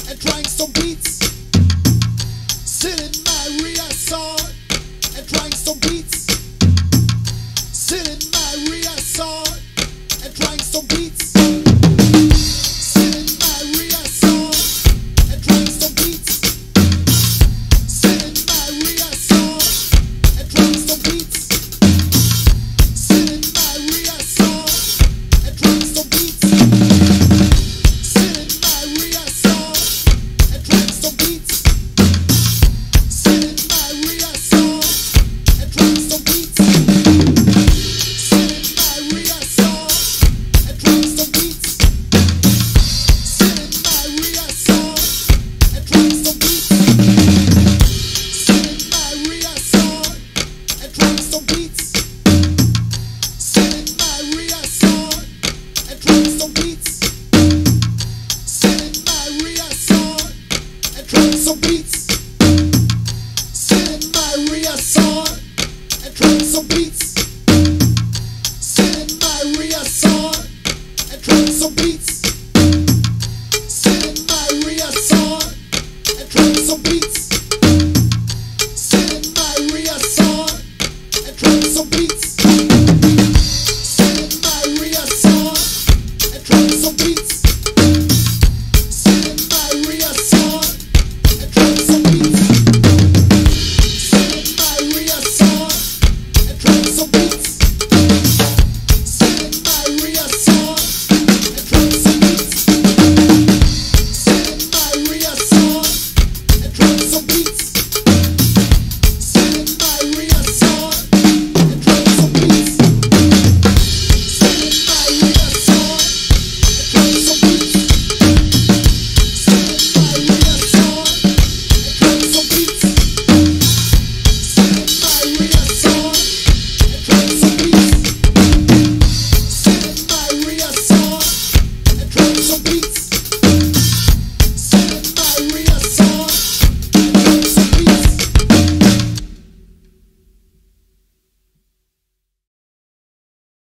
and trying some beats. Sit in my rear sword and trying some beats. Sit in my rear sword and trying some beats. Sit in my rear sword and trying some beats. Sit in my rear sword and trying some beats. Sit in my rear sword and trying some beats. Sit in my rear sword and trying some beats. Sit in my rear sword and trying some beats. Sit in my rear sword and trying some beats. Sit in my rear sword and trying some beats. Sit in my rear sword and trying some beats. Sit in my rear sword and trying some beats. Sit in my rear sword and trying some beats. Sit in my rear sword and trying some beats. Sit in my rear sword and trying some beats. Sit in my rear sword and trying some beats.